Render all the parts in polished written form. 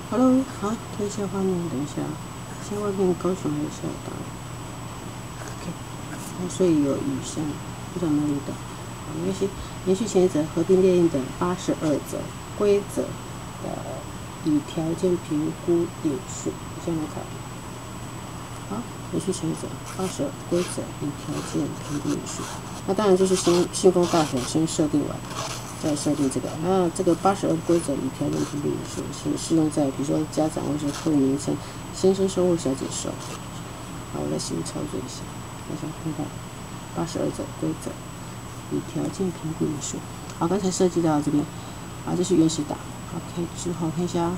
Hello， 好，看一下画面，等一下，现在外面高雄还有下大雨 ，OK， 所以有雨声，不知道有没有录到。好，没关系。延续前一则合并列印的82则规则的以条件评估引述，我先来看。好，延续前一则82规则以条件评估引述，那当然就是信封大小先设定完。再设定这个，那这个82规则以条件评估引述是适用在比如说家长或者客户名称先生收或小姐收。好，我来实际操作一下，大家看到82则规则以条件评估引述。好，刚才设计到这边，好，这是原始档。OK， 之后看一下，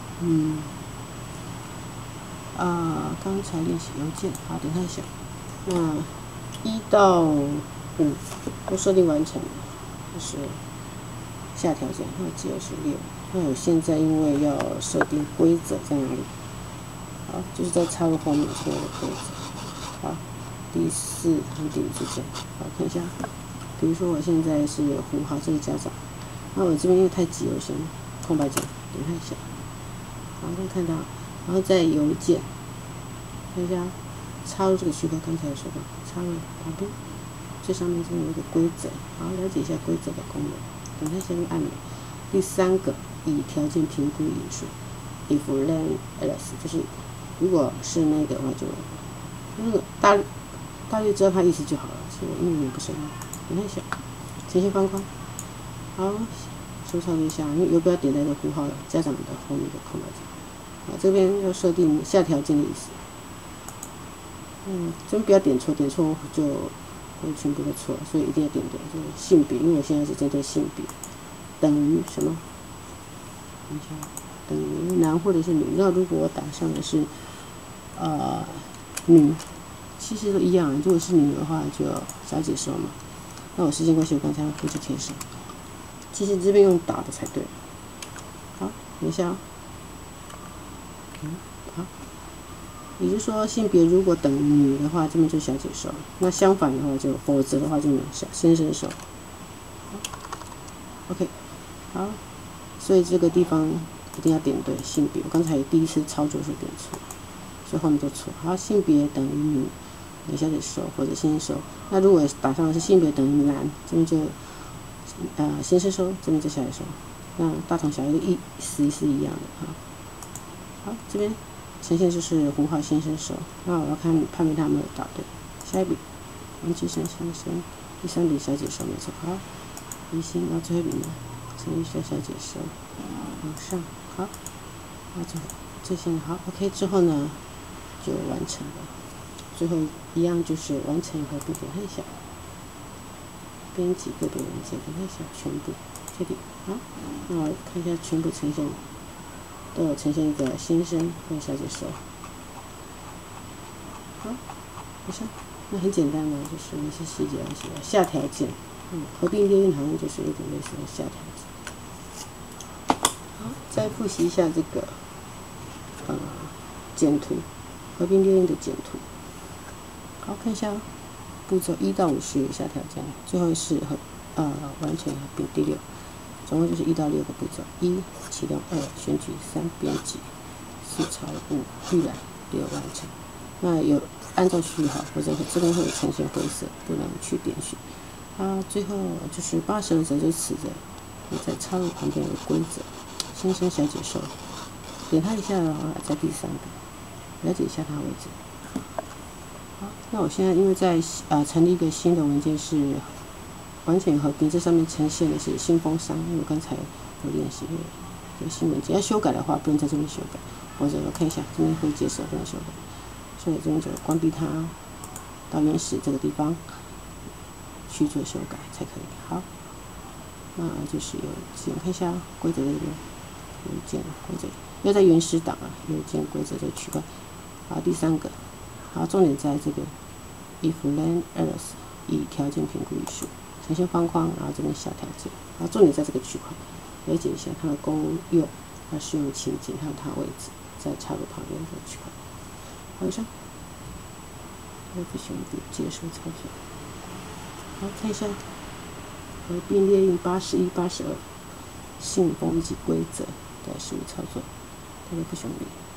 刚才练习邮件，好，等一下，那1到5都设定完成了，就是下条件，那只有是6。那我现在因为要设定规则在哪里？好，就是在插入后面这个规则。好，第4和第5之间。好，看一下，比如说我现在是胡豪这个家长，那我这边因为太急了，我先空白键，点它一下。好，刚看到，然后在邮件，看一下插入这个区块，刚才有说到，插入旁边最上面这边有一个规则，好，了解一下规则的功能。等它先按钮。第3个以条件评估引述 ，if then else， 就是如果是那个的话就那个大约知道它意思就好了。其实我英文也不是很好，等一下，呈现方框。好，收操作一下，因为有不要点在这个符号家长的后面的空白键。好，这边要设定下条件的意思。这边不要点错，点错就会全部都错，所以一定要点对，就是性别，因为我现在是针对性别，等于什么？等一下，等于男或者是女。那如果我打上的是女，其实都一样。如果是女的话，就小姐收嘛。那我时间关系，我刚才复制贴上。其实这边用打的才对。好，等一下。好。也就是说，性别如果等于女的话，这边就小姐收；那相反的话就，否则的话就先生收。OK， 好，所以这个地方一定要点对性别。我刚才第一次操作是点错，所以后面就错。好，性别等于女，小姐收或者先生收。那如果打上的是性别等于男，这边就先生收，这边就小姐收。那大同小异的意思是一样的哈。好，这边。呈现就是胡浩先生收，那我要看判别他有没有答对。下一笔，王其生先生，第3笔小姐收没错，好，一星，然后最后一笔呢，陈玉轩小姐收，往上，好，然后这些好 ，OK 之后呢就完成了，最后一样就是完成以后点它一下，编辑个别文件，点它一下全部确定，好，那我看一下全部呈现。都有呈现一个先生跟小姐收，好，没事，那很简单嘛，就是一些细节要写下条件，合并列印好像就是有点类似的下条件。好，再复习一下这个简图，合并列印的简图。好，看一下步骤1到5是下条件，最后是完全合并第6。总共就是1到6个步骤：1启动，2选举，3编辑，4抄，5预览，6完成。那有按照序号，或者这边会呈现灰色，不能去点选。最后就是82则就此则，你再插入旁边有规则，先生小姐收，点它一下的话，在第3个，了解一下它位置。好，那我现在因为在成立一个新的文件是。完全合并，这上面呈现的是信封商，因为我刚才有练习这个新文件，要修改的话不能在这边修改，或者我看一下这边会接受不能修改，所以这边就关闭它，到原始这个地方去做修改才可以。好，那就是邮件，看一下规则在这边，邮件规则要在原始档邮件规则这个区块。好，第3个，好，重点在这个 if then else 以条件评估引述。呈现方框，然后这边下条件，然后重点在这个区块，了解一下它的功用，它适用情景还有它位置，再插入旁边这个区块。好，以上，我不选笔结束操作。好，看一下合并列印81、82信封以及规则的实物操作。 这个不雄理。